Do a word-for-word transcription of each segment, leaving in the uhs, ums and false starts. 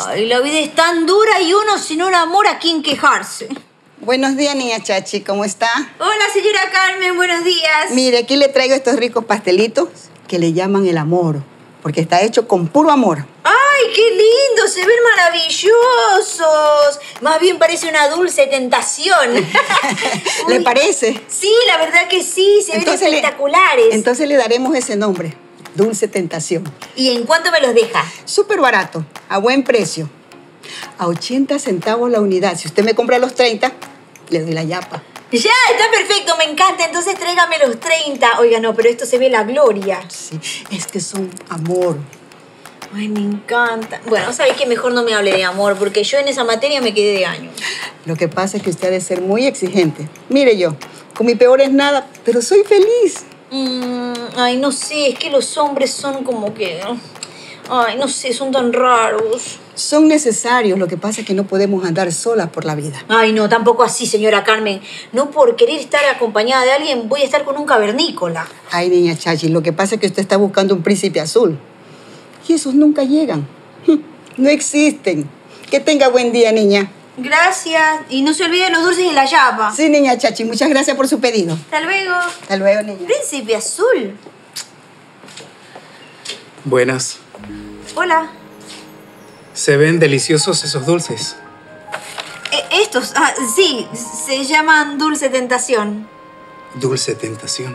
Ay, la vida es tan dura y uno sin un amor a quien quejarse. Buenos días, niña Chachi, ¿cómo está? Hola, señora Carmen, buenos días. Mire, aquí le traigo estos ricos pastelitos que le llaman el amor, porque está hecho con puro amor. ¡Ay, qué lindo! Se ven maravillosos. Más bien parece una dulce tentación. ¿Le parece? Sí, la verdad que sí, se entonces ven espectaculares. Le, entonces le daremos ese nombre, Dulce Tentación. ¿Y en cuánto me los deja? Súper barato, a buen precio. A ochenta centavos la unidad. Si usted me compra los treinta, le doy la yapa. Ya, está perfecto, me encanta. Entonces tráigame los treinta. Oiga, no, pero esto se ve la gloria. Sí, es que son amor. Ay, me encanta. Bueno, ¿sabes qué? Mejor no me hable de amor, porque yo en esa materia me quedé de año. Lo que pasa es que usted ha de ser muy exigente. Mire yo, con mi peor es nada, pero soy feliz. Mm, ay, no sé, es que los hombres son como que... Ay, no sé, son tan raros. Son necesarios, lo que pasa es que no podemos andar solas por la vida. Ay, no, tampoco así, señora Carmen. No por querer estar acompañada de alguien voy a estar con un cavernícola. Ay, niña Chachi, lo que pasa es que usted está buscando un príncipe azul. Y esos nunca llegan. No existen. Que tenga buen día, niña. Gracias. Y no se olvide los dulces y la yapa. Sí, niña Chachi, muchas gracias por su pedido. Hasta luego. Hasta luego, niña. Príncipe azul. Buenas. Hola. Se ven deliciosos esos dulces. Eh, estos, ah, sí, se llaman Dulce Tentación. Dulce Tentación.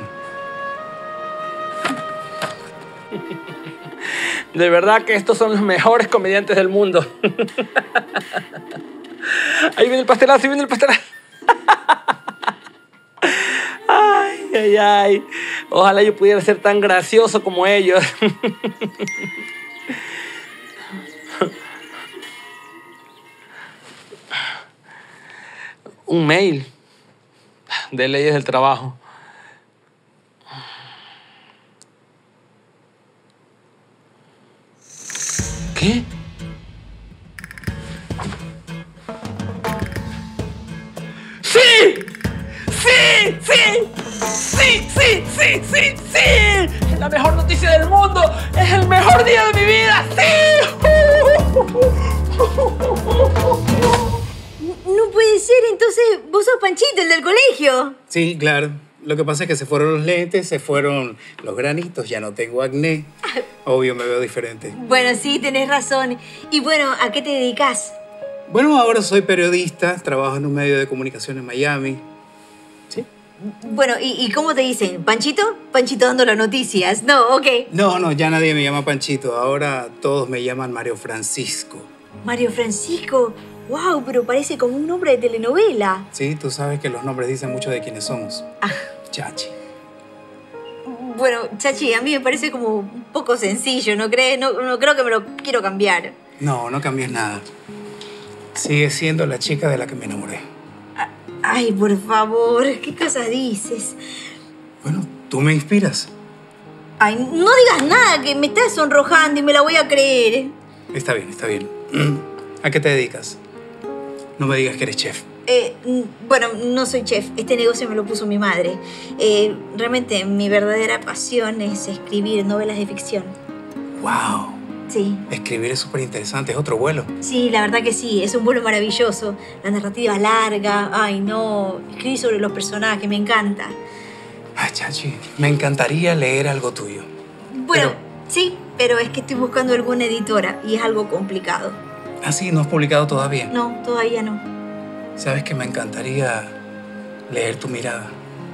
De verdad que estos son los mejores comediantes del mundo. Ahí viene el pastelazo, ahí viene el pastelazo. Ay, ay, ay. Ojalá yo pudiera ser tan gracioso como ellos. Un mail de leyes del trabajo. ¿Qué? ¡Sí! ¡Sí! ¡Sí! ¡Sí! ¡Sí! ¡Sí! ¡Sí! ¡Sí! ¡Es la mejor noticia del mundo! ¡Es el mejor día de mi vida! ¡Sí! No puede ser, entonces vos sos Panchito, el del colegio. Sí, claro. Lo que pasa es que se fueron los lentes, se fueron los granitos, ya no tengo acné. Obvio, me veo diferente. Bueno, sí, tenés razón. Y bueno, ¿a qué te dedicas? Bueno, ahora soy periodista, trabajo en un medio de comunicación en Miami. ¿Sí? Bueno, ¿y, y cómo te dicen? ¿Panchito? Panchito dando las noticias. No, ok. No, no, ya nadie me llama Panchito. Ahora todos me llaman Mario Francisco. Mario Francisco. Wow, pero parece como un nombre de telenovela. Sí, tú sabes que los nombres dicen mucho de quiénes somos. Ah. Chachi. Bueno, Chachi, a mí me parece como un poco sencillo, ¿no crees? No, no creo que me lo quiero cambiar. No, no cambies nada. Sigue siendo la chica de la que me enamoré. Ay, por favor, ¿qué cosas dices? Bueno, tú me inspiras. Ay, no digas nada, que me estás sonrojando y me la voy a creer. Está bien, está bien. ¿A qué te dedicas? No me digas que eres chef. Eh, bueno, no soy chef. Este negocio me lo puso mi madre. Eh, realmente, mi verdadera pasión es escribir novelas de ficción. ¡Wow! Sí. Escribir es súper interesante. Es otro vuelo. Sí, la verdad que sí. Es un vuelo maravilloso. La narrativa larga. Ay, no. Escribir sobre los personajes. Me encanta. Ay, Chachi, me encantaría leer algo tuyo. Bueno, pero... sí, pero es que estoy buscando alguna editora y es algo complicado. ¿Ah, sí? ¿No has publicado todavía? No, todavía no. ¿Sabes que me encantaría leer tu mirada?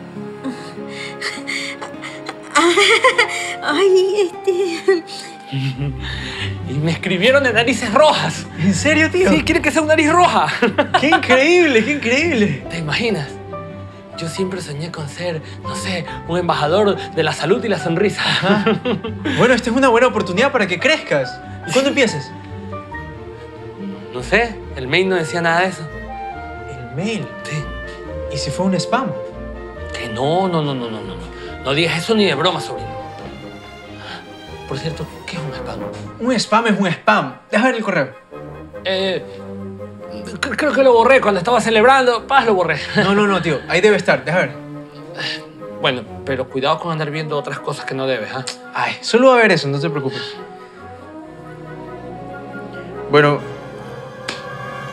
Ay, este... Y me escribieron de narices rojas. ¿En serio, tío? Sí, quieren que sea una nariz roja. ¡Qué increíble, qué increíble! ¿Te imaginas? Yo siempre soñé con ser, no sé, un embajador de la salud y la sonrisa. Ajá. Bueno, esta es una buena oportunidad para que crezcas. ¿Y cuándo empiezas? No sé, el mail no decía nada de eso. ¿El mail? Sí. ¿Y si fue un spam? Que no, no, no, no, no, no. No digas eso ni de broma, sobrino. Por cierto, ¿qué es un spam? Un spam es un spam. Deja ver el correo. Eh... Creo que lo borré cuando estaba celebrando. Paz, lo borré. No, no, no, tío. Ahí debe estar. Deja ver. Bueno, pero cuidado con andar viendo otras cosas que no debes, ¿ah? ¿eh? Ay, solo va a ver eso, no te preocupes. Bueno,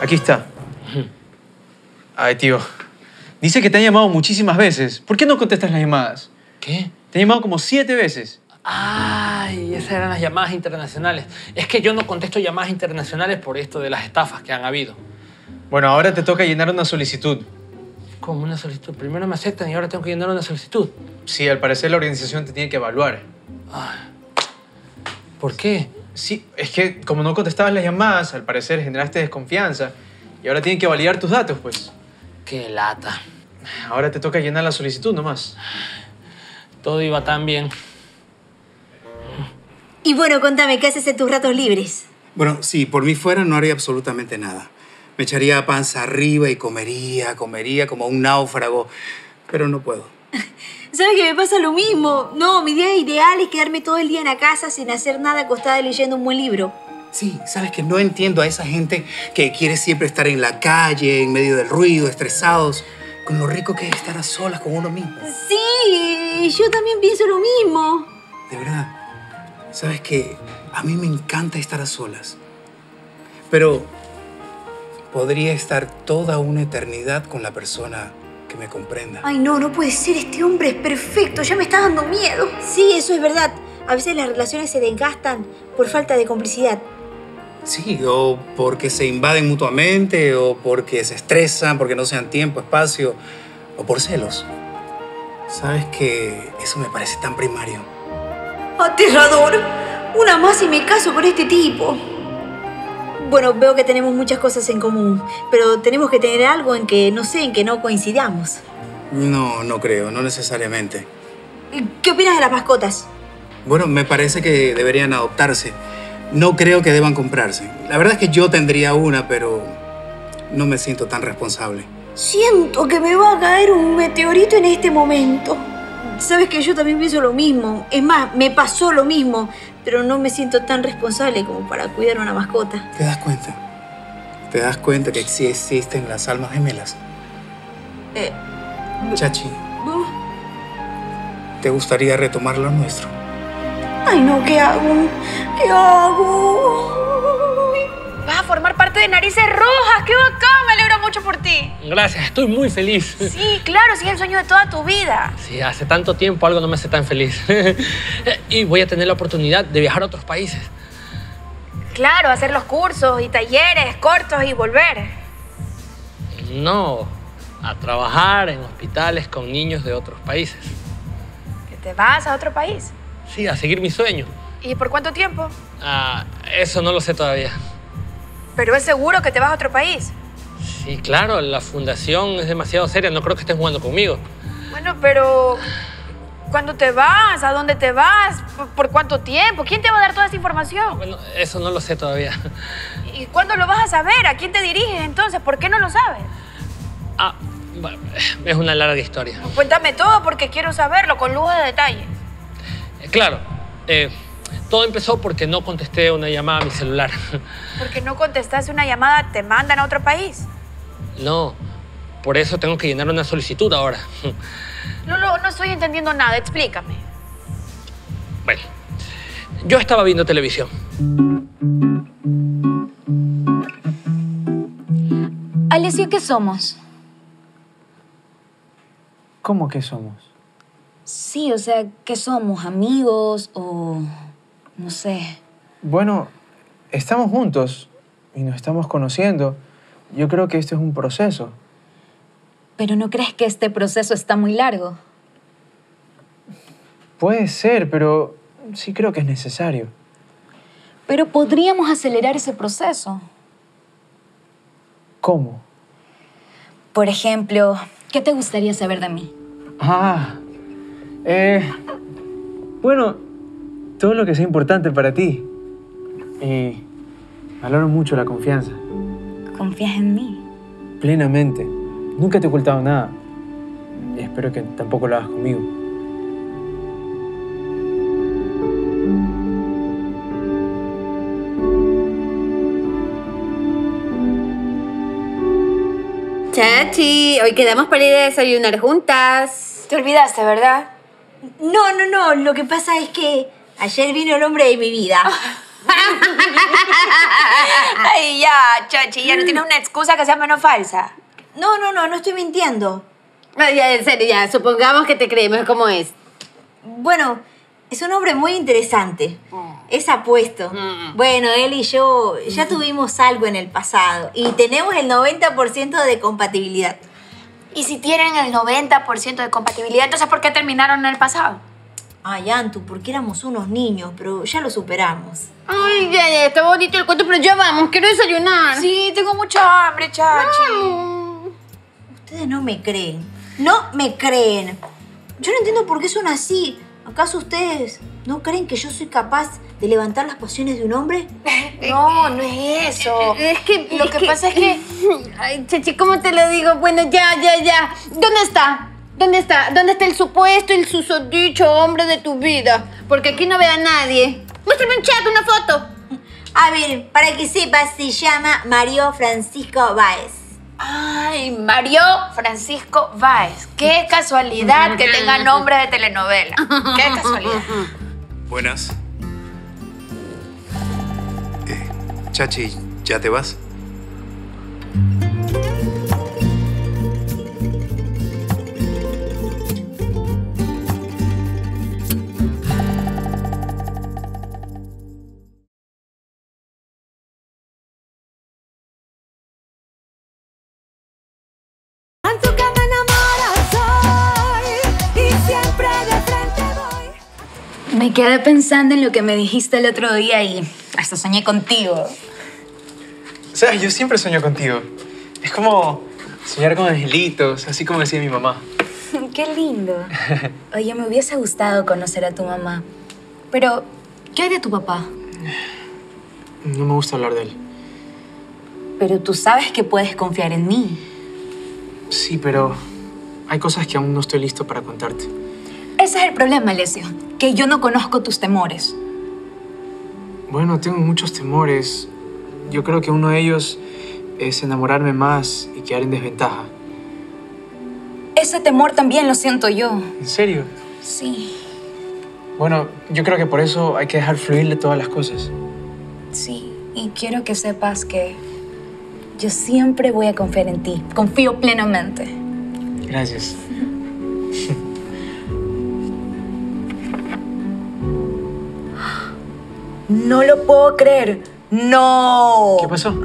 Aquí está. Ay, tío. Dice que te han llamado muchísimas veces. ¿Por qué no contestas las llamadas? ¿Qué? Te han llamado como siete veces. Ay, esas eran las llamadas internacionales. Es que yo no contesto llamadas internacionales por esto de las estafas que han habido. Bueno, ahora te toca llenar una solicitud. ¿Cómo una solicitud? Primero me aceptan y ahora tengo que llenar una solicitud. Sí, al parecer la organización te tiene que evaluar. Ay. ¿Por qué? Sí, es que como no contestabas las llamadas, al parecer generaste desconfianza. Y ahora tienen que validar tus datos, pues. Qué lata. Ahora te toca llenar la solicitud nomás. Todo iba tan bien. Y bueno, contame, ¿qué haces en tus ratos libres? Bueno, si por mí fuera, no haría absolutamente nada. Me echaría panza arriba y comería, comería como un náufrago. Pero no puedo. ¿Sabes que me pasa lo mismo? No, mi día ideal es quedarme todo el día en la casa sin hacer nada, acostada leyendo un buen libro. Sí, sabes que no entiendo a esa gente que quiere siempre estar en la calle, en medio del ruido, estresados, con lo rico que es estar a solas con uno mismo. Sí, yo también pienso lo mismo. De verdad. Sabes que a mí me encanta estar a solas. Pero podría estar toda una eternidad con la persona que me comprenda. Ay, no, no puede ser. Este hombre es perfecto. Ya me está dando miedo. Sí, eso es verdad. A veces las relaciones se desgastan por falta de complicidad. Sí, o porque se invaden mutuamente, o porque se estresan, porque no se dan tiempo, espacio, o por celos. Sabes que eso me parece tan primario. Aterrador. Una más y me caso con este tipo. Bueno, veo que tenemos muchas cosas en común, pero tenemos que tener algo en que, no sé, en que no coincidamos. No, no creo, no necesariamente. ¿Qué opinas de las mascotas? Bueno, me parece que deberían adoptarse. No creo que deban comprarse. La verdad es que yo tendría una, pero no me siento tan responsable. Siento que me va a caer un meteorito en este momento. Sabes que yo también pienso lo mismo. Es más, me pasó lo mismo, pero no me siento tan responsable como para cuidar una mascota. ¿Te das cuenta? ¿Te das cuenta que sí existen las almas gemelas? Eh, Chachi, uh, ¿te gustaría retomar lo nuestro? Ay, no, ¿qué hago? ¿Qué hago? Vas a formar parte de Narices Rojas. ¡Qué bacán! Me alegro mucho por ti. Gracias, estoy muy feliz. Sí, claro, sí es el sueño de toda tu vida. Sí, hace tanto tiempo algo no me hace tan feliz. Y voy a tener la oportunidad de viajar a otros países. Claro, hacer los cursos y talleres cortos y volver. No, a trabajar en hospitales con niños de otros países. ¿Que te vas a otro país? Sí, a seguir mi sueño. ¿Y por cuánto tiempo? Ah, eso no lo sé todavía. Pero es seguro que te vas a otro país. Sí, claro, la fundación es demasiado seria. No creo que estén jugando conmigo. Bueno, pero... ¿cuándo te vas? ¿A dónde te vas? ¿Por, por cuánto tiempo? ¿Quién te va a dar toda esa información? Bueno, eso no lo sé todavía. ¿Y cuándo lo vas a saber? ¿A quién te diriges entonces? ¿Por qué no lo sabes? Ah, bueno, es una larga historia. Cuéntame todo porque quiero saberlo con lujo de detalle. Eh, claro, eh, todo empezó porque no contesté una llamada a mi celular. Porque no contestaste una llamada, ¿te mandan a otro país? No, por eso tengo que llenar una solicitud ahora. No, no, no estoy entendiendo nada, explícame. Bueno, yo estaba viendo televisión. Alessio, ¿qué somos? ¿Cómo que somos? Sí, o sea, ¿qué somos? ¿Amigos o...? no sé. Bueno, estamos juntos y nos estamos conociendo. Yo creo que esto es un proceso. ¿Pero no crees que este proceso está muy largo? Puede ser, pero sí creo que es necesario. Pero podríamos acelerar ese proceso. ¿Cómo? Por ejemplo, ¿qué te gustaría saber de mí? Ah, eh... bueno, todo lo que sea importante para ti. Y valoro mucho la confianza. ¿Confías en mí? Plenamente. Nunca te he ocultado nada. Y espero que tampoco lo hagas conmigo. Chachi, hoy quedamos para ir a desayunar juntas. Te olvidaste, ¿verdad? No, no, no. Lo que pasa es que ayer vino el hombre de mi vida. Ay, ya, ya, Chachi, ya no tienes una excusa que sea menos falsa. No, no, no, no estoy mintiendo. No, ya, en serio, ya, supongamos que te creemos como es. Bueno, es un hombre muy interesante. Es apuesto. Mm. Bueno, él y yo ya tuvimos algo en el pasado y tenemos el noventa por ciento de compatibilidad. Y si tienen el noventa por ciento de compatibilidad, entonces ¿por qué terminaron en el pasado? Ay, Antu, porque éramos unos niños, pero ya lo superamos. Ay, ya, ya, está bonito el cuento, pero ya vamos, quiero desayunar. Sí, tengo mucha hambre, Chachi. Mm. Ustedes no me creen. No me creen. Yo no entiendo por qué son así. ¿Acaso ustedes no creen que yo soy capaz de levantar las pasiones de un hombre? No, no es eso. Es que... Lo que pasa es que... Ay, Chachi, ¿cómo te lo digo? Bueno, ya, ya, ya. ¿Dónde está? ¿Dónde está? ¿Dónde está el supuesto, el susodicho hombre de tu vida? Porque aquí no veo a nadie. Muéstrame un chat, una foto. A ver, para que sepas, se llama Mario Francisco Báez. Ay, Mario Francisco Báez. Qué casualidad que tenga nombre de telenovela. Qué casualidad. Buenas. Eh, Chachi, ¿ya te vas? Me quedé pensando en lo que me dijiste el otro día y hasta soñé contigo. ¿Sabes? Yo siempre sueño contigo. Es como soñar con angelitos, así como decía mi mamá. Qué lindo. Oye, me hubiese gustado conocer a tu mamá. Pero, ¿qué hay de tu papá? No me gusta hablar de él. Pero tú sabes que puedes confiar en mí. Sí, pero hay cosas que aún no estoy listo para contarte. Ese es el problema, Alessio, que yo no conozco tus temores. Bueno, tengo muchos temores. Yo creo que uno de ellos es enamorarme más y quedar en desventaja. Ese temor también lo siento yo. ¿En serio? Sí, Bueno, yo creo que por eso hay que dejar fluirle todas las cosas. sí. Y quiero que sepas que yo siempre voy a confiar en ti. Confío plenamente. Gracias. No lo puedo creer. ¡No! ¿Qué pasó?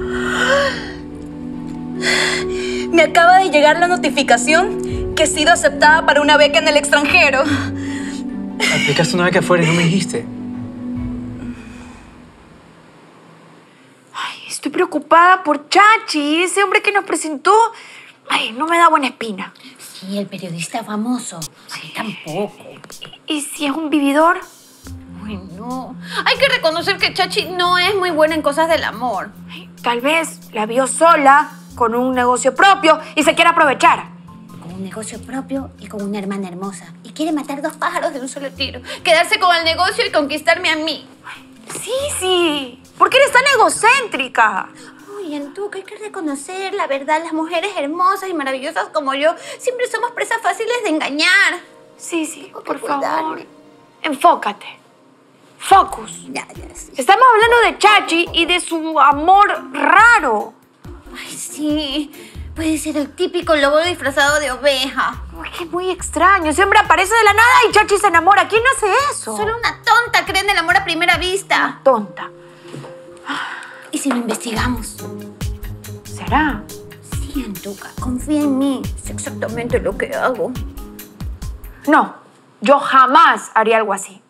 Me acaba de llegar la notificación que he sido aceptada para una beca en el extranjero. Aplicaste una beca afuera y no me dijiste. Ay, estoy preocupada por Chachi, ese hombre que nos presentó. Ay, no me da buena espina. Sí, el periodista famoso. Sí, tampoco. ¿Y si es un vividor? Bueno, hay que reconocer que Chachi no es muy buena en cosas del amor. Ay, tal vez la vio sola, con un negocio propio y se quiere aprovechar. Con un negocio propio y con una hermana hermosa. Y quiere matar dos pájaros de un solo tiro. Quedarse con el negocio y conquistarme a mí. Sí, sí. ¿Por qué eres tan egocéntrica? Uy, Antuca, hay que reconocer la verdad. Las mujeres hermosas y maravillosas como yo siempre somos presas fáciles de engañar. Sí, sí, Tengo que por cuidarme. favor. Enfócate. Focus. Ya, ya, sí. Estamos hablando de Chachi y de su amor raro. Ay, sí. Puede ser el típico lobo disfrazado de oveja. Uy, qué muy extraño. Ese hombre aparece de la nada y Chachi se enamora. ¿Quién hace eso? Solo una tonta cree en el amor a primera vista. Tonta. ¿Y si lo investigamos? ¿Será? Sí, Antuca, confía en mí. Es exactamente lo que hago. No, yo jamás haría algo así.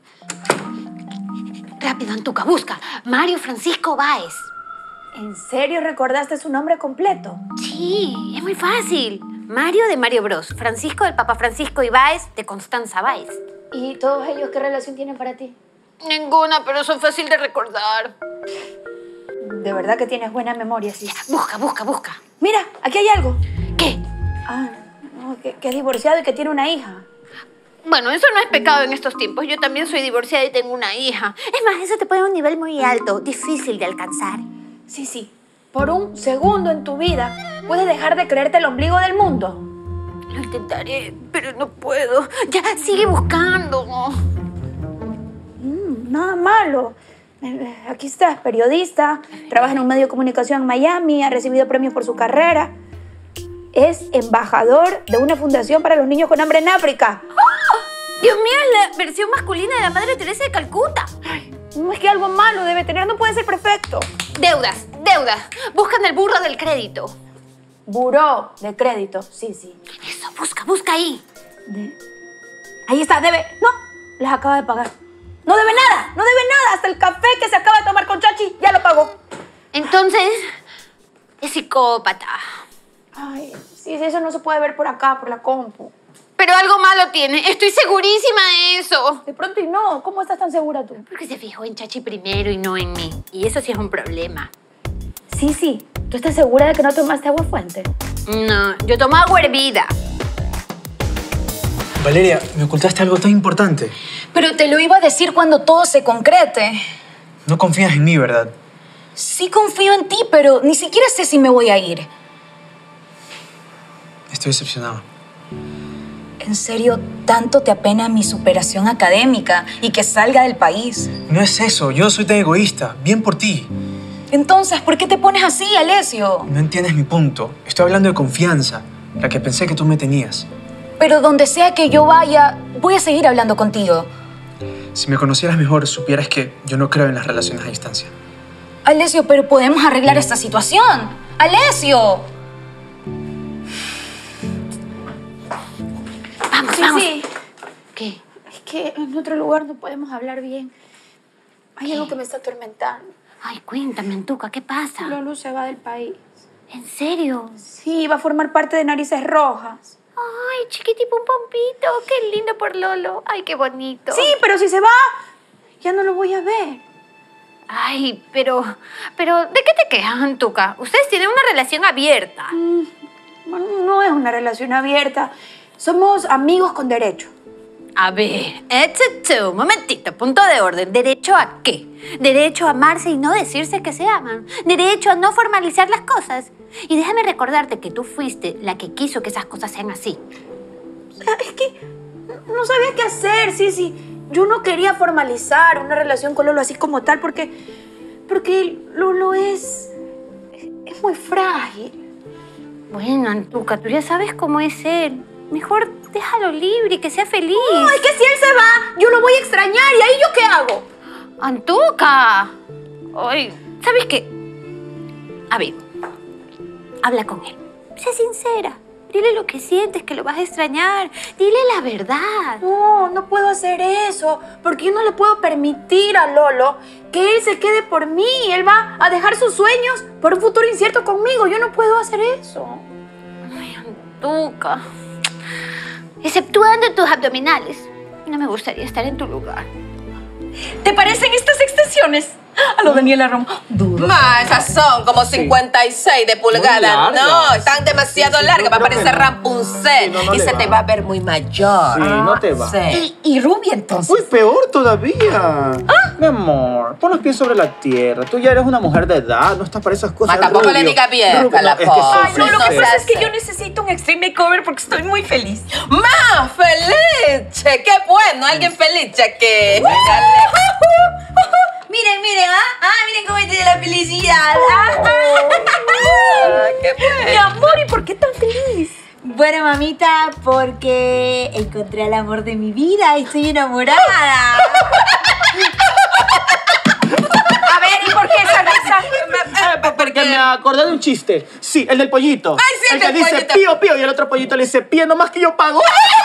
Rápido, Antuca, busca. Mario Francisco Báez. ¿En serio recordaste su nombre completo? Sí, es muy fácil. Mario de Mario Bros. Francisco del Papa Francisco y Báez de Constanza Báez. ¿Y todos ellos qué relación tienen para ti? Ninguna, pero son fácil de recordar. De verdad que tienes buena memoria, sí. Busca, busca, busca. Mira, aquí hay algo. ¿Qué? Ah, no, que, que es divorciado y que tiene una hija. Bueno, eso no es pecado en estos tiempos. Yo también soy divorciada y tengo una hija. Es más, eso te pone a un nivel muy alto, difícil de alcanzar. Sí, sí. Por un segundo en tu vida puedes dejar de creerte el ombligo del mundo. Lo intentaré, pero no puedo. Ya, sigue buscando. Mm, nada malo. Aquí está, periodista, trabaja en un medio de comunicación en Miami, ha recibido premios por su carrera. Es embajador de una fundación para los niños con hambre en África. ¡Oh! Dios mío, es la versión masculina de la Madre Teresa de Calcuta. Ay, no es que algo malo debe tener, no puede ser perfecto. Deudas, deudas. Buscan el burro del crédito. Buró de crédito, sí, sí. Eso, busca, busca ahí. De... Ahí está, debe. No, les acaba de pagar. No debe nada, no debe nada. Hasta el café que se acaba de tomar con Chachi ya lo pagó. Entonces, es psicópata. Ay, sí, eso no se puede ver por acá, por la compu. Pero algo malo tiene. Estoy segurísima de eso. De pronto y no. ¿Cómo estás tan segura tú? Porque se fijó en Chachi primero y no en mí. Y eso sí es un problema. Sí, sí. ¿Tú estás segura de que no tomaste agua fuente? No, yo tomo agua hervida. Valeria, me ocultaste algo tan importante. Pero te lo iba a decir cuando todo se concrete. No confías en mí, ¿verdad? Sí confío en ti, pero ni siquiera sé si me voy a ir. Estoy decepcionado. ¿En serio tanto te apena mi superación académica y que salga del país? No es eso, yo no soy tan egoísta. Bien por ti. Entonces, ¿por qué te pones así, Alessio? No entiendes mi punto. Estoy hablando de confianza, la que pensé que tú me tenías. Pero donde sea que yo vaya, voy a seguir hablando contigo. Si me conocieras mejor, supieras que yo no creo en las relaciones a distancia. Alessio, pero podemos arreglar esta situación. ¡Alessio! Vamos, Sí, vamos. sí. ¿Qué? Es que en otro lugar no podemos hablar bien. Hay ¿Qué? algo que me está atormentando. Ay, cuéntame, Antuca, ¿qué pasa? Lolo se va del país. ¿En serio? Sí, va a formar parte de Narices Rojas. Ay, chiquitito, un pompito. Qué lindo por Lolo. Ay, qué bonito. Sí, pero si se va, ya no lo voy a ver. Ay, pero... Pero, ¿de qué te quejas, Antuca? Ustedes tienen una relación abierta. Mm, bueno, no es una relación abierta. Somos amigos con derecho. A ver, esto, un momentito, punto de orden. ¿Derecho a qué? Derecho a amarse y no decirse que se aman. Derecho a no formalizar las cosas. Y déjame recordarte que tú fuiste la que quiso que esas cosas sean así. O sea, es que no sabía qué hacer, sí, sí. Yo no quería formalizar una relación con Lolo así como tal porque... Porque Lolo es... es muy frágil. Bueno, Antuca, tú ya sabes cómo es él. Mejor déjalo libre y que sea feliz. No, es que si él se va, yo lo voy a extrañar. ¿Y ahí yo qué hago? ¡Antuca! Ay, ¿sabes qué? A ver, habla con él. Sé sincera. Dile lo que sientes, que lo vas a extrañar. Dile la verdad. No, no puedo hacer eso. Porque yo no le puedo permitir a Lolo que él se quede por mí. Él va a dejar sus sueños por un futuro incierto conmigo. Yo no puedo hacer eso. Ay, Antuca. Exceptuando tus abdominales. No me gustaría estar en tu lugar. ¿Te parecen estas extensiones? A lo Daniela Romo. Duro. Ma, esas son como cincuenta y seis de pulgada. No, están demasiado Sí, sí, largas. yo Va a creo que parecer no. Rapunzel. Sí, no, no y le se va. te va a ver muy mayor. Sí, no te va. Sí. ¿Y, y rubia entonces? Uy, peor todavía. Mi amor, pon los pies sobre la tierra. Tú ya eres una mujer de edad, no estás para esas cosas. Ma, tampoco le rubio. diga vieja Rubio, la no, es que pobre. soy Ay, no, lo que sincero. pasa es que yo necesito un extreme makeover porque estoy muy feliz. ¡Ma, feliz! Qué bueno, alguien feliz, que. Miren, miren, ¿ah? Ah, miren cómo tiene la felicidad. Ah, ¡Qué bueno! Mi amor, ¿y por qué tan feliz? Bueno, mamita, porque encontré al amor de mi vida. Estoy enamorada. A ver, ¿y por qué esa risa? Porque me acordé de un chiste. Sí, el del pollito. Ay, sí, el el que del dice pollito. pío, pío y el otro pollito le dice pío, nomás que yo pago.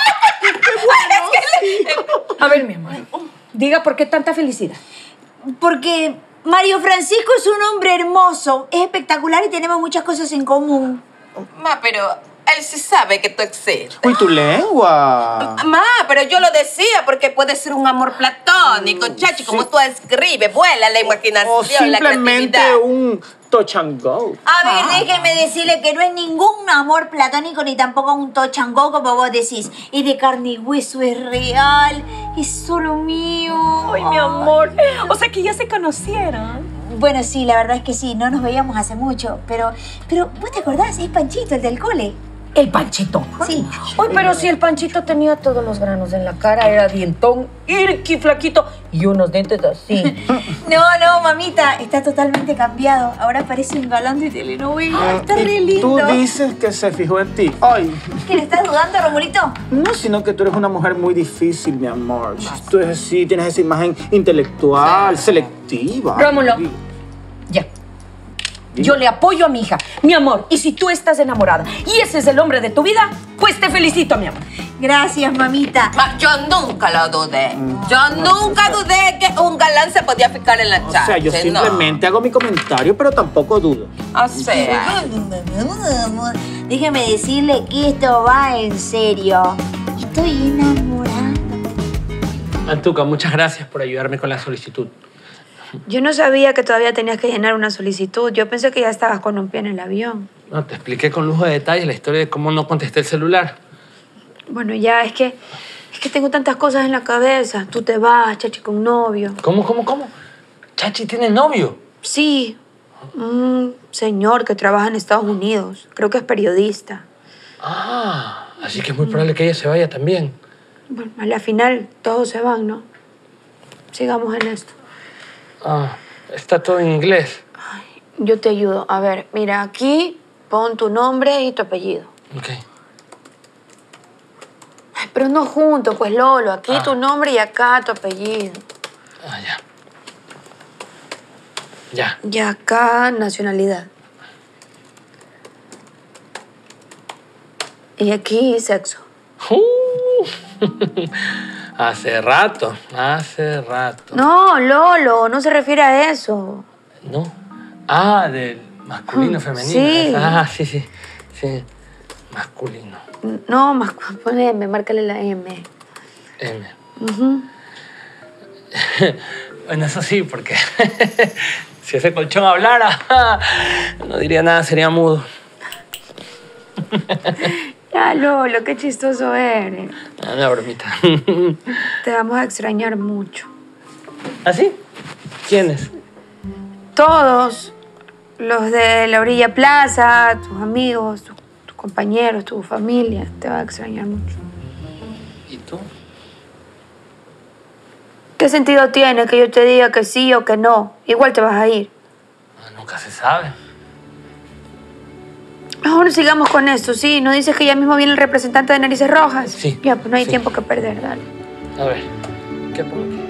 A ver, mi amor, diga por qué tanta felicidad. Porque Mario Francisco es un hombre hermoso, es espectacular y tenemos muchas cosas en común. Ma, pero él sí sabe que tú existes. Uy, tu lengua. Ma, pero yo lo decía porque puede ser un amor platónico, chachi, como tú escribes, vuela la imaginación, O simplemente la creatividad. un touch and go. A ver, déjeme decirle que no es ningún amor platónico ni tampoco un touch and go como vos decís. Es de carne y hueso, es real, es solo mío. Ay, mi amor. O sea que ya se conocieron. Bueno, sí, la verdad es que sí, no nos veíamos hace mucho, pero, pero ¿vos te acordás? Es Panchito, el del cole. El Panchito. Sí. Uy, pero si el Panchito tenía todos los granos en la cara, era dientón, irqui, flaquito y unos dientes así. No, no, mamita, está totalmente cambiado. Ahora parece un galán de telenovela. Está re Y lindo. tú dices que se fijó en ti. Ay, ¿Que le estás dudando, Romulito? no, sino que tú eres una mujer muy difícil, mi amor. Tú eres así, tienes esa imagen intelectual, selectiva. Rómulo. Ya. Yo le apoyo a mi hija. Mi amor, y si tú estás enamorada y ese es el hombre de tu vida, pues te felicito, mi amor. Gracias, mamita. Ma, yo nunca lo dudé. Yo nunca dudé que un galán se podía fijar en la O chacha. sea, yo simplemente hago mi comentario, pero tampoco dudo. O sea, Déjeme decirle que esto va en serio. Estoy enamorada. Antuca, muchas gracias por ayudarme con la solicitud. Yo no sabía que todavía tenías que llenar una solicitud. Yo pensé que ya estabas con un pie en el avión. No, te expliqué con lujo de detalles la historia de cómo no contesté el celular. Bueno, ya, es que... Es que tengo tantas cosas en la cabeza. Tú te vas, Chachi con novio. ¿Cómo, cómo, cómo? ¿Chachi tiene novio? Sí, un señor que trabaja en Estados Unidos. Creo que es periodista. Ah, así que es muy probable que ella se vaya también. Bueno, a la final todos se van, ¿no? Sigamos en esto. Ah, está todo en inglés. Yo te ayudo. A ver, mira, aquí pon tu nombre y tu apellido. Ok. Ay, pero no juntos, pues, Lolo. Aquí Ah. tu nombre y acá tu apellido. Ah, ya. Ya. Y acá nacionalidad. Y aquí sexo. Uh, hace rato, hace rato. No, Lolo, no se refiere a eso. ¿No? Ah, del masculino, femenino. Sí. Ah, sí, sí. Sí, masculino. No, más pon M, márcale la M. M. Ujú. Bueno, eso sí, porque si ese colchón hablara, no diría nada, sería mudo. Ya, Lolo, qué chistoso eres. Ah, una bromita. Te vamos a extrañar mucho. ¿Ah, sí? ¿Quiénes? Todos. Los de la Orilla Plaza, tus amigos, tus, tus compañeros, tu familia. Te va a extrañar mucho. ¿Y tú? ¿Qué sentido tiene que yo te diga que sí o que no? Igual te vas a ir. Nunca se sabe. Mejor sigamos con esto, ¿sí? ¿No dices que ya mismo viene el representante de Narices Rojas? Sí. Ya, pues no hay Sí. tiempo que perder, dale. A ver, ¿qué pongo aquí?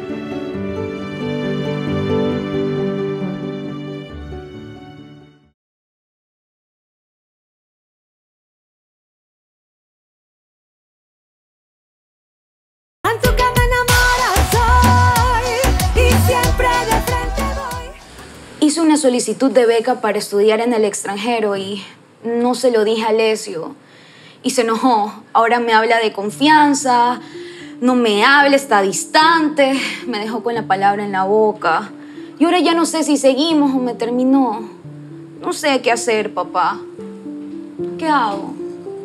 Antuca me enamora soy y siempre de frente voy. Hice una solicitud de beca para estudiar en el extranjero y no se lo dije a Alessio. Y se enojó. Ahora me habla de confianza, no me habla, está distante, me dejó con la palabra en la boca. Y ahora ya no sé si seguimos o me terminó. No sé qué hacer, papá. ¿Qué hago?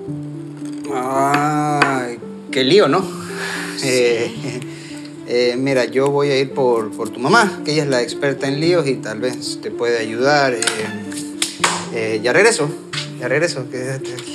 Ay, qué lío, ¿no? Eh, eh, mira, yo voy a ir por, por tu mamá, que ella es la experta en líos y tal vez te puede ayudar. Eh, eh, ya regreso, ya regreso, quédate aquí.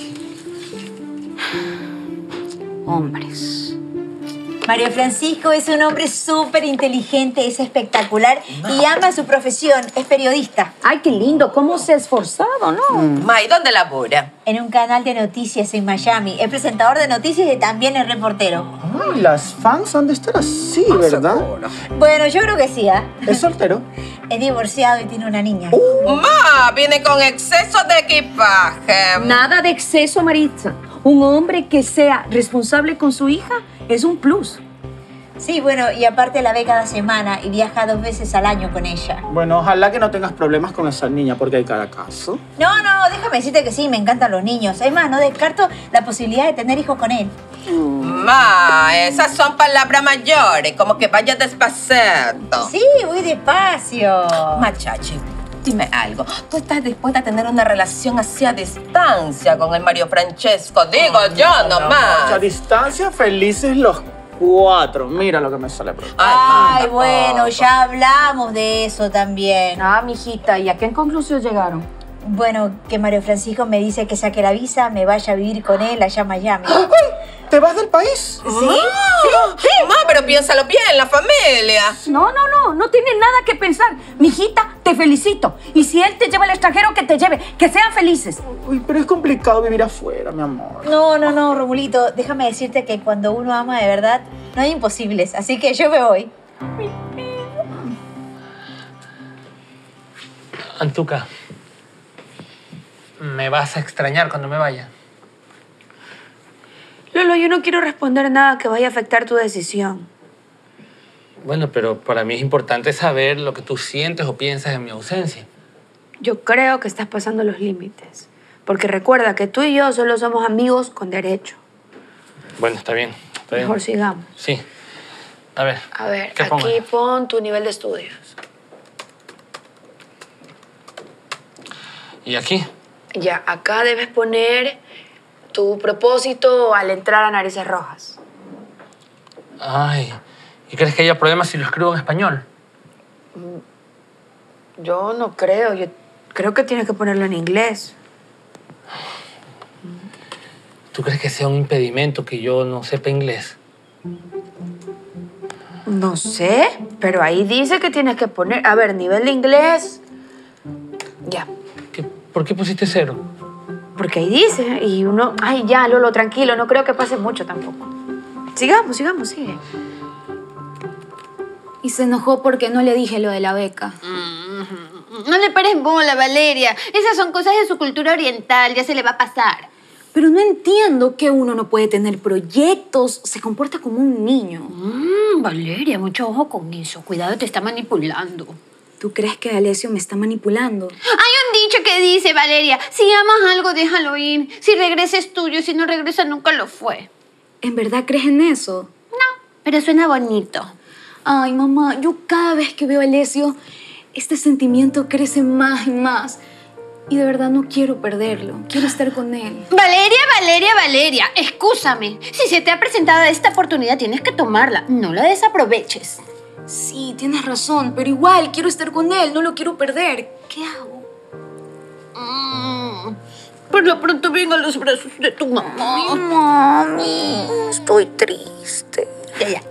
Hombres. Mario Francisco es un hombre súper inteligente, es espectacular y ama su profesión, es periodista. Ay, qué lindo, cómo se ha esforzado, ¿no? Ma, ¿y dónde labora? En un canal de noticias en Miami. Es presentador de noticias y también es reportero. Ay, las fans han de estar así, ¿verdad? Bueno, yo creo que sí, ¿ah? ¿Es soltero? Es divorciado y tiene una niña. Ma, viene con exceso de equipaje. Nada de exceso, Maritza. Un hombre que sea responsable con su hija es un plus. Sí, bueno, y aparte la ve cada semana y viaja dos veces al año con ella. Bueno, ojalá que no tengas problemas con esa niña, porque hay cada caso. No, no, déjame decirte que sí, me encantan los niños. Es más, no descarto la posibilidad de tener hijos con él. Ma, esas son palabras mayores, como que vaya despacito. Sí, voy despacio. Ma, Chachi, dime algo. ¿Tú estás dispuesta a tener una relación así a distancia con el Mario Francesco? Digo yo nomás. A distancia, felices los cuatro. Mira lo que me sale por ahí. Ay, bueno, ya hablamos de eso también. Ah, mijita, ¿y a qué conclusión llegaron? Bueno, que Mario Francisco me dice que saque la visa, me vaya a vivir con él allá a Miami. ¡Ay! ¿Te vas del país? ¿Sí? ¿Sí? Sí. Mamá, pero piénsalo bien, la familia. No, no, no, no tiene nada que pensar. Mijita, te felicito. Y si él te lleva al extranjero, que te lleve. Que sean felices. Uy, pero es complicado vivir afuera, mi amor. No, no, no, Romulito. Déjame decirte que cuando uno ama de verdad, no hay imposibles. Así que yo me voy. Antuca, me vas a extrañar cuando me vaya. Lolo, yo no quiero responder nada que vaya a afectar tu decisión. Bueno, pero para mí es importante saber lo que tú sientes o piensas en mi ausencia. Yo creo que estás pasando los límites. Porque recuerda que tú y yo solo somos amigos con derecho. Bueno, está bien. Está bien. Mejor sigamos. Sí. A ver. A ver, ¿qué pongo? aquí pon tu nivel de estudios. ¿Y aquí? Ya, acá debes poner tu propósito al entrar a Narices Rojas. Ay, ¿y crees que haya problemas si lo escribo en español? Yo no creo. Yo creo que tienes que ponerlo en inglés. ¿Tú crees que sea un impedimento que yo no sepa inglés? No sé, pero ahí dice que tienes que poner... A ver, nivel de inglés... Ya. ¿Qué, ¿Por qué pusiste cero? Porque ahí dice, y uno... Ay, ya, Lolo, tranquilo, no creo que pase mucho tampoco. Sigamos, sigamos, sigue. Y se enojó porque no le dije lo de la beca. No le pares bola, Valeria. Esas son cosas de su cultura oriental, ya se le va a pasar. Pero no entiendo que uno no puede tener proyectos, se comporta como un niño. Mm, Valeria, mucho ojo con eso. Cuidado, te está manipulando. ¿Tú crees que Alessio me está manipulando? Hay un dicho que dice, Valeria, si amas algo, déjalo ir. Si regresa es tuyo, si no regresa, nunca lo fue. ¿En verdad crees en eso? No, pero suena bonito. Ay, mamá, yo cada vez que veo a Alessio, este sentimiento crece más y más. Y de verdad no quiero perderlo. Quiero estar con él. Valeria, Valeria, Valeria, excúsame. Si se te ha presentado esta oportunidad, tienes que tomarla. No la desaproveches. Sí, tienes razón, pero igual quiero estar con él. No lo quiero perder. ¿Qué hago? Mm, por lo pronto venga a los brazos de tu mamá. Ay, mami, estoy triste. Ya, ya.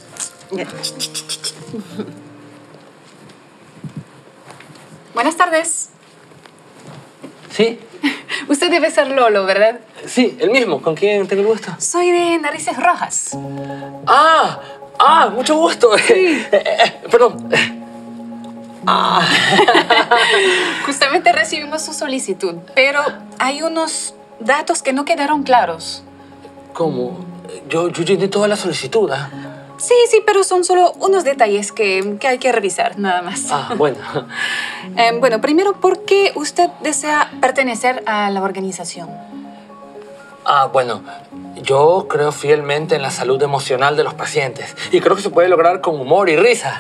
Buenas tardes. ¿Sí? Usted debe ser Lolo, ¿verdad? Sí, el mismo. ¿Con quién tengo el gusto? Soy de Narices Rojas. ¡Ah! ¡Ah! ¡Mucho gusto! Sí. eh, eh, perdón. Ah. Justamente recibimos su solicitud, pero hay unos datos que no quedaron claros. ¿Cómo? Yo, yo llené toda la solicitud. ¿Ah? Sí, sí, pero son solo unos detalles que, que hay que revisar, nada más. Ah, bueno. eh, bueno, primero, ¿por qué usted desea pertenecer a la organización? Ah, bueno, yo creo fielmente en la salud emocional de los pacientes y creo que se puede lograr con humor y risa.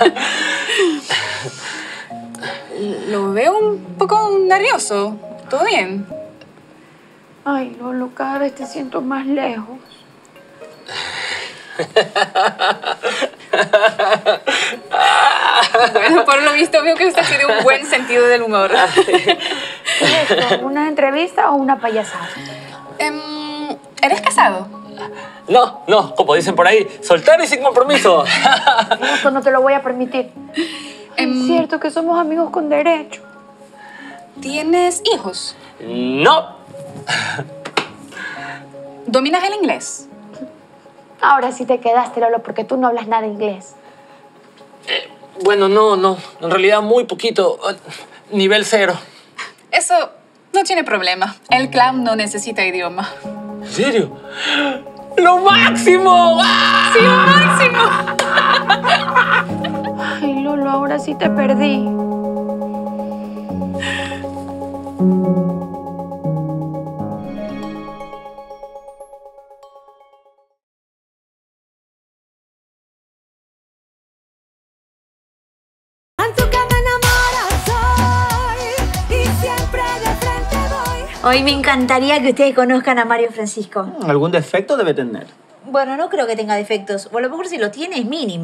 Lo veo un poco nervioso. ¿Todo bien? Ay, Lolo, cada vez te siento más lejos. Bueno, por lo visto veo que usted tiene un buen sentido del humor. ¿Qué es esto? ¿Una entrevista o una payasada? Um, ¿Eres casado? No, no, como dicen por ahí, soltero y sin compromiso. Esto no te lo voy a permitir. Es cierto que somos amigos con derecho. ¿Tienes hijos? No. ¿Dominas el inglés? Ahora sí te quedaste, Lolo, porque tú no hablas nada inglés. Eh, bueno, no, no. En realidad muy poquito. Nivel cero. Eso no tiene problema. El clown no necesita idioma. ¿En serio? ¡Lo máximo! ¡Ah! ¡Sí, lo máximo! Ay, Lolo, ahora sí te perdí. Hoy me encantaría que ustedes conozcan a Mario Francisco. Algún defecto debe tener. Bueno, no creo que tenga defectos. O a lo mejor si lo tiene es mínimo.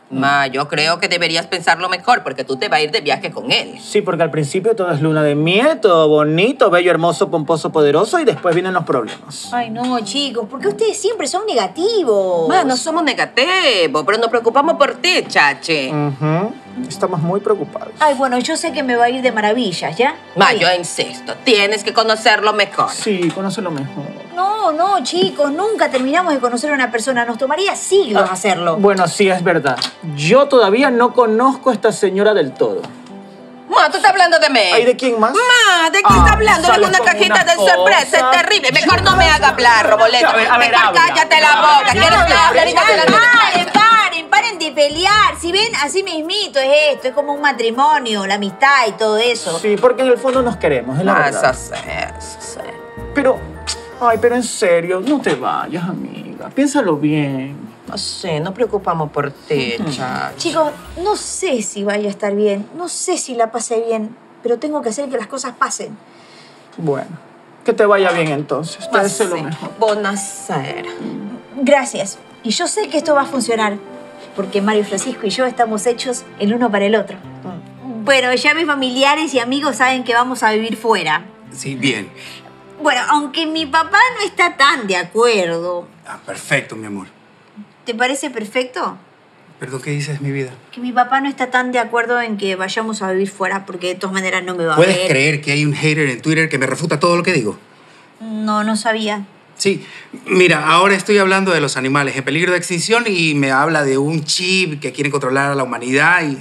Ma, yo creo que deberías pensarlo mejor porque tú te vas a ir de viaje con él. Sí, porque al principio todo es luna de miel, todo bonito, bello, hermoso, pomposo, poderoso y después vienen los problemas. Ay, no, chicos, porque ustedes siempre son negativos. Ma, no somos negativos, pero nos preocupamos por ti, chachi. Ujú. Estamos muy preocupados. Ay, bueno, yo sé que me va a ir de maravillas, ¿ya? Ma, yo insisto, tienes que conocerlo mejor. Sí, conócelo mejor. No, no, chicos, nunca terminamos de conocer a una persona. Nos tomaría siglos hacerlo. Bueno, sí, es verdad. Yo todavía no conozco a esta señora del todo. Ma, tú estás hablando de mí. ¿Ay, de quién más? Ma, ¿de qué Ah, está hablando? sales Vengo una con cajita una de sorpresa, cosa. es terrible. Mejor no me haga hablar, Roboleto. A ver, a ver, Mejor habla. cállate la boca. ¿Quieres que hable? Ya, paren, paren, paren de pelear. Si ven, así mismito es esto. Es como un matrimonio, la amistad y todo eso. Sí, porque en el fondo nos queremos, es la Ah, verdad. eso sí, eso sí. Pero, ay, pero en serio, no te vayas, amiga. Piénsalo bien. No sé, nos preocupamos por ti, chachi. Chicos, no sé si vaya a estar bien. No sé si la pase bien. Pero tengo que hacer que las cosas pasen. Bueno, que te vaya bien entonces. Te deseo lo Sí. mejor. Buonasera. Gracias. Y yo sé que esto va a funcionar. Porque Mario Francisco y yo estamos hechos el uno para el otro. Bueno, ya mis familiares y amigos saben que vamos a vivir fuera. Sí, bien. Bueno, aunque mi papá no está tan de acuerdo. Ah, perfecto, mi amor. ¿Te parece perfecto? Perdón, ¿qué dices, mi vida? Que mi papá no está tan de acuerdo en que vayamos a vivir fuera, porque de todas maneras no me va a ¿Puedes ver. creer que hay un hater en Twitter que me refuta todo lo que digo? No, no sabía. Sí, mira, ahora estoy hablando de los animales en peligro de extinción y me habla de un chip que quiere controlar a la humanidad y...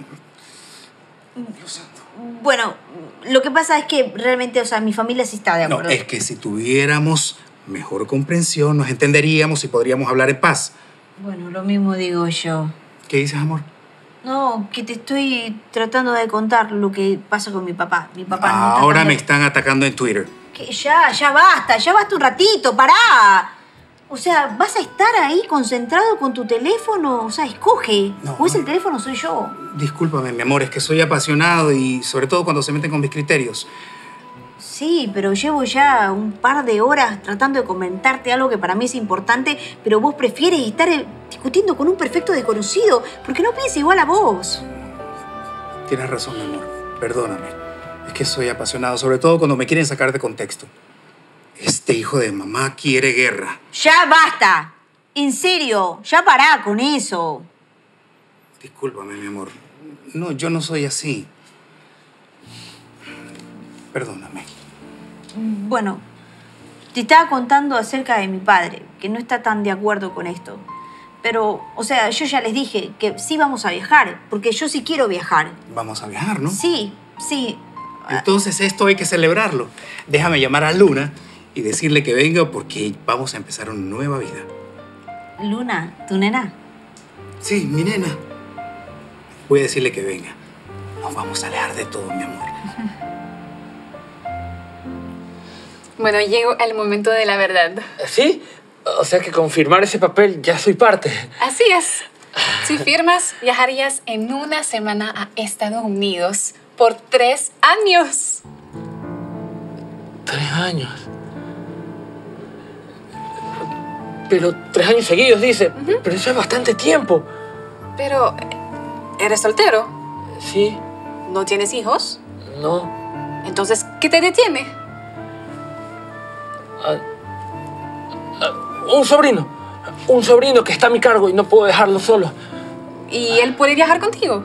Bueno, lo que pasa es que realmente, o sea, mi familia sí está de No, acuerdo. es que si tuviéramos mejor comprensión, nos entenderíamos y podríamos hablar en paz. Bueno, lo mismo digo yo. ¿Qué dices, amor? No, que te estoy tratando de contar lo que pasa con mi papá. Mi papá no está Ahora tan me de- están atacando en Twitter. Que ya, ya basta, ya basta un ratito, pará. O sea, ¿vas a estar ahí concentrado con tu teléfono? O sea, escoge. O es el teléfono o soy yo. Discúlpame, mi amor, es que soy apasionado y sobre todo cuando se meten con mis criterios. Sí, pero llevo ya un par de horas tratando de comentarte algo que para mí es importante, pero vos prefieres estar eh, discutiendo con un perfecto desconocido, porque no piensa igual a vos. Tienes razón, mi amor. Perdóname. Es que soy apasionado, sobre todo cuando me quieren sacar de contexto. Este hijo de mamá quiere guerra. Ya basta. En serio, ya pará con eso. Discúlpame, mi amor. No, yo no soy así. Perdóname. Bueno, te estaba contando acerca de mi padre, que no está tan de acuerdo con esto. Pero, o sea, yo ya les dije que sí vamos a viajar, porque yo sí quiero viajar. Vamos a viajar, ¿no? Sí, sí. Entonces esto hay que celebrarlo. Déjame llamar a Luna y decirle que venga porque vamos a empezar una nueva vida. Luna, ¿tu nena? Sí, mi nena. Voy a decirle que venga. Nos vamos a alejar de todo, mi amor. Bueno, llegó el momento de la verdad. ¿Sí? O sea que confirmar ese papel ya soy parte. Así es. Si firmas, viajarías en una semana a Estados Unidos por tres años. Tres años. Pero tres años seguidos, dice. Pero eso es bastante tiempo. Pero, ¿eres soltero? Sí. ¿No tienes hijos? No. Entonces, ¿qué te detiene? Ah, ah, un sobrino. Un sobrino que está a mi cargo y no puedo dejarlo solo. ¿Y él puede viajar contigo?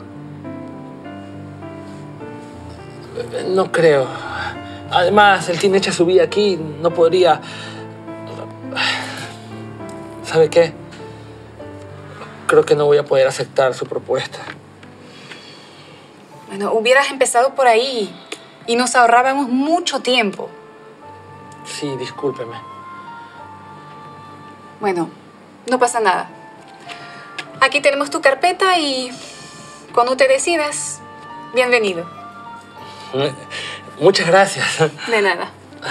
No creo. Además, él tiene hecha su vida aquí. No podría... ¿Sabe qué? Creo que no voy a poder aceptar su propuesta. Bueno, hubieras empezado por ahí y nos ahorrábamos mucho tiempo. Sí, discúlpeme. Bueno, no pasa nada. Aquí tenemos tu carpeta y cuando te decidas, bienvenido. Muchas gracias. De nada.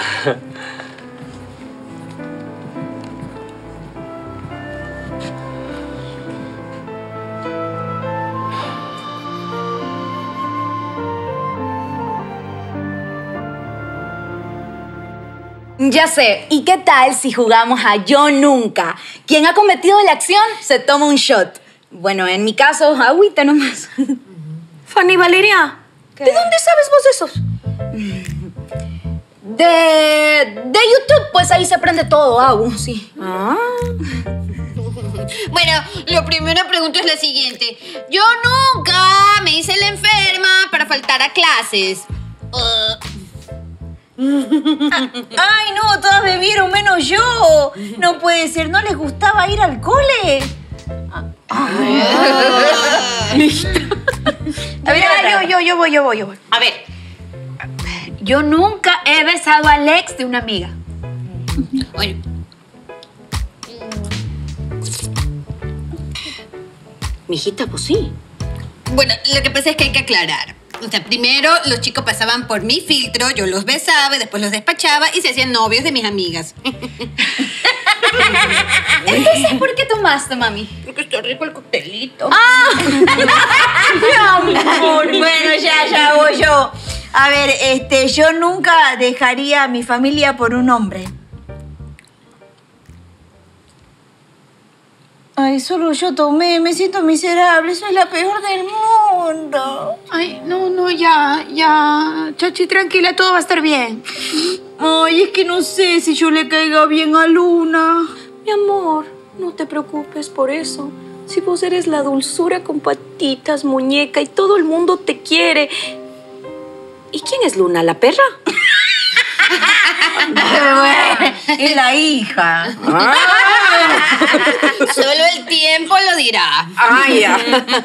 Ya sé. ¿Y qué tal si jugamos a Yo Nunca? Quien ha cometido la acción se toma un shot. Bueno, en mi caso, agüita nomás. Fanny Valeria, ¿qué? ¿De dónde sabes vos esos? De, de YouTube, pues ahí se aprende todo, Agu, sí. Ah. Bueno, la primera pregunta es la siguiente. Yo nunca me hice la enferma para faltar a clases. Uh. Ay, no, todas bebieron menos yo. No puede ser, ¿no les gustaba ir al cole? Listo. A ver, a ver, yo, yo, yo voy, yo voy, yo voy. A ver, yo nunca he besado al ex de una amiga. Oye. Mijita, pues sí. Bueno, lo que pasa es que hay que aclarar. O sea, primero los chicos pasaban por mi filtro, yo los besaba, y después los despachaba y se hacían novios de mis amigas. Entonces, ¿por qué tomaste, mami? Porque está rico el coctelito. ¡Ah! Mi amor. Bueno, ya, ya voy yo. A ver, este, yo nunca dejaría a mi familia por un hombre. Ay, solo yo tomé, me siento miserable, soy la peor del mundo. Ay, no, no, ya, ya. Chachi, tranquila, todo va a estar bien. Ay, es que no sé si yo le caiga bien a Luna. Mi amor, no te preocupes por eso. Si vos eres la dulzura con patitas, muñeca, y todo el mundo te quiere. ¿Y quién es Luna, la perra? Bueno, es la hija. Ah. Solo el tiempo lo dirá. Ay, ya.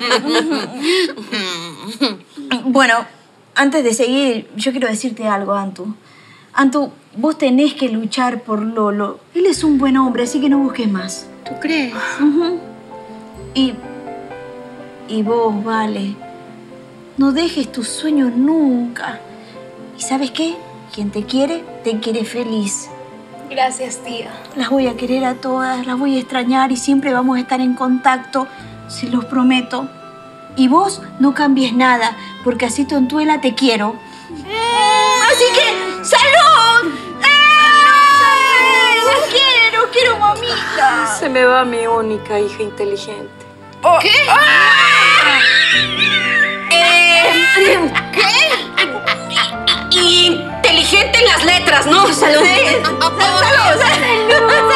Bueno, antes de seguir, yo quiero decirte algo, Antu. Antu, vos tenés que luchar por Lolo. Él es un buen hombre, así que no busques más. ¿Tú crees? Uh-huh. Y... Y vos, Vale, no dejes tus sueños nunca. ¿Y sabes qué? Quien te quiere, te quiere feliz. Gracias, tía. Las voy a querer a todas, las voy a extrañar y siempre vamos a estar en contacto, se los prometo. Y vos no cambies nada, porque así tontuela te quiero. Así que, ¡salud! ¡Eh! ¡Los quiero! ¡Quiero, mamita! Se me va mi única hija inteligente. Oh. ¿Qué? ¡Ah! Eh, ¿Qué? Inteligente en las letras, ¿no? ¡Salud! ¡Salud! ¡Salud! ¡Salud!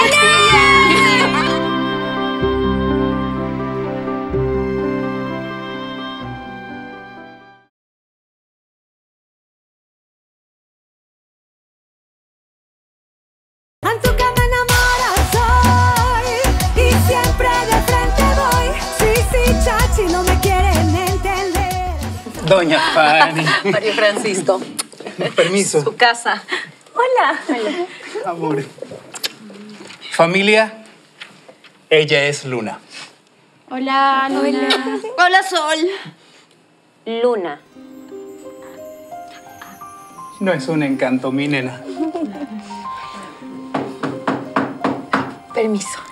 Antuca me enamora soy y siempre de frente voy. Sí, sí, chachi, no me quieren entender. Doña Fanny. Mario Francisco. Permiso. Su casa. Hola. Hola. Amor. Familia, ella es Luna. Hola, Luna. Hola, Sol. Luna. No es un encanto, mi nena. Permiso.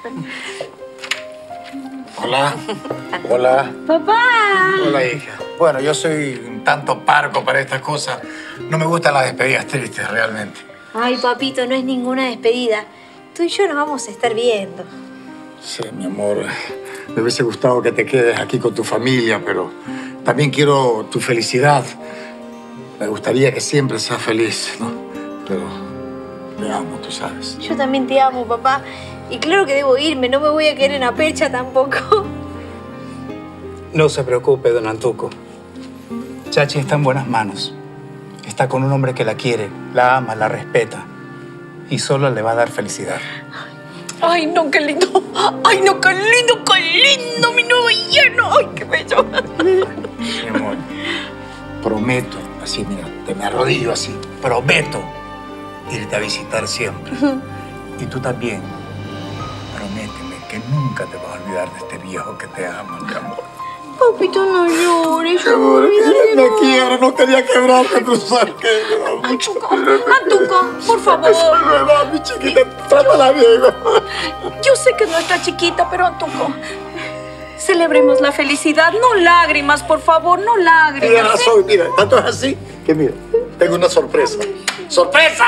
Hola. Hola. ¡Papá! Hola, hija. Bueno, yo soy un tanto parco para estas cosas. No me gustan las despedidas tristes, realmente. Ay, papito, no es ninguna despedida. Tú y yo nos vamos a estar viendo. Sí, mi amor. Me hubiese gustado que te quedes aquí con tu familia, pero también quiero tu felicidad. Me gustaría que siempre seas feliz, ¿no? Pero te amo, tú sabes. Yo también te amo, papá. Y claro que debo irme, no me voy a quedar en la percha tampoco. No se preocupe, don Antuco. Chachi está en buenas manos. Está con un hombre que la quiere, la ama, la respeta. Y solo le va a dar felicidad. Ay, no, qué lindo. Ay, no, qué lindo, qué lindo, mi nuevo yerno. Ay, qué bello. Mi amor, prometo, así, mira, te me arrodillo así, prometo irte a visitar siempre. Y tú también, prométeme que nunca te vas a olvidar de este viejo que te ama, mi amor. Papito, no llores. Mi amor, no quiero, no quería quebrarte, pero sabes que me da mucho. Antuco, por favor. Eso es verdad, mi chiquita, trátala bien. Yo sé que no está chiquita, pero Antuco, celebremos la felicidad, no lágrimas, por favor, no lágrimas. Tienes razón, mira, tanto es así que mira, tengo una sorpresa. ¡Sorpresa!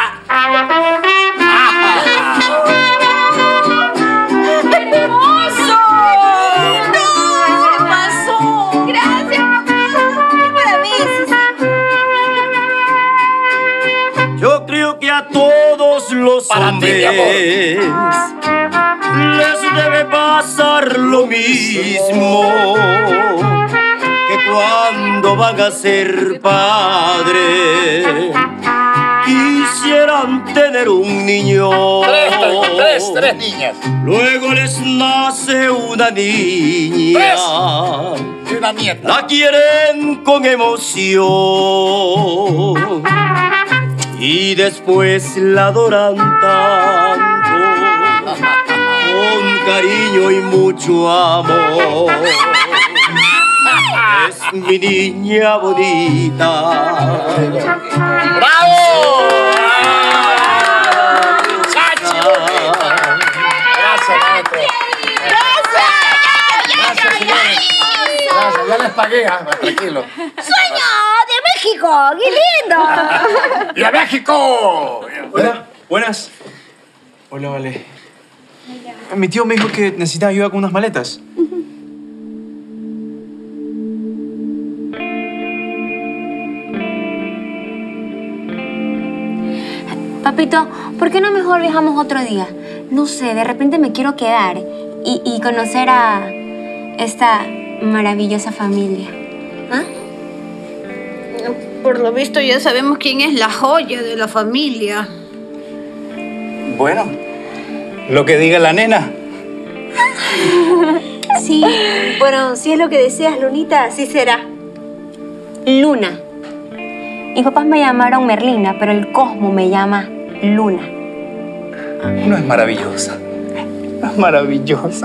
¡Hermoso! ¡No! creo que a todos los hombres les debe pasar lo mismo, que cuando van a ser padres quisieran tener un niño. Tres, tres, tres niñas. Luego les nace una niña. Tres. Y una nieta. La quieren con emoción y después la adoran tanto, con cariño y mucho amor. Es mi niña bonita. ¡Bravo! ¡Chachi bonita! Gracias, maestro. Gracias, señores. Gracias, ya les pagué, ah, tranquilo. ¡Sueño de México! ¡Qué lindo! ¡Y a México! Hola, buenas. Hola, Vale. Mi tío me dijo que necesita ayuda con unas maletas. Papito, ¿por qué no mejor viajamos otro día? No sé, de repente me quiero quedar y, y conocer a esta maravillosa familia. ¿Ah? Por lo visto ya sabemos quién es la joya de la familia. Bueno, lo que diga la nena. Sí, bueno, si es lo que deseas, Lunita, así será. Luna. Mis papás me llamaron Merlina, pero el Cosmo me llama Luna. No es maravillosa. No es maravillosa.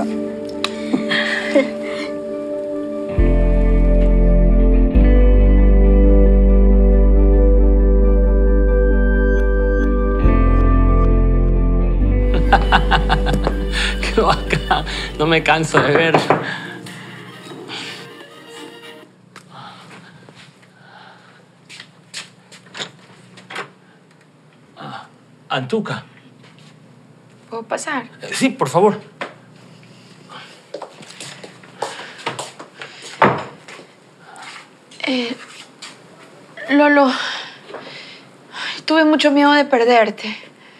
Qué bacán. No me canso de ver. Ah, Antuca. ¿Puedo pasar? Eh, Sí, por favor. Eh, Lolo, tuve mucho miedo de perderte.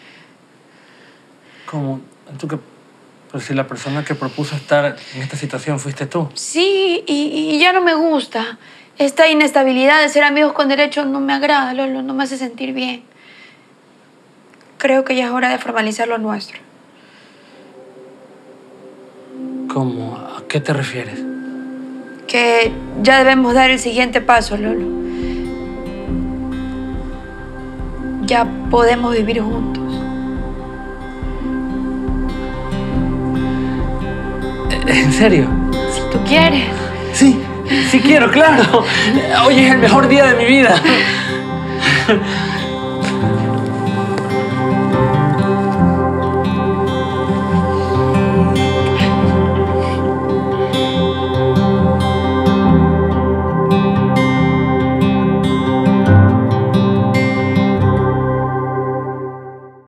¿Cómo? Antuca, pero si la persona que propuso estar en esta situación fuiste tú. Sí, y, y ya no me gusta. Esta inestabilidad de ser amigos con derechos no me agrada, Lolo, no me hace sentir bien. Creo que ya es hora de formalizar lo nuestro. ¿Cómo? ¿A qué te refieres? Que ya debemos dar el siguiente paso, Lolo. Ya podemos vivir juntos. ¿En serio? Si tú quieres. Sí, sí quiero, claro. Hoy es el mejor día de mi vida.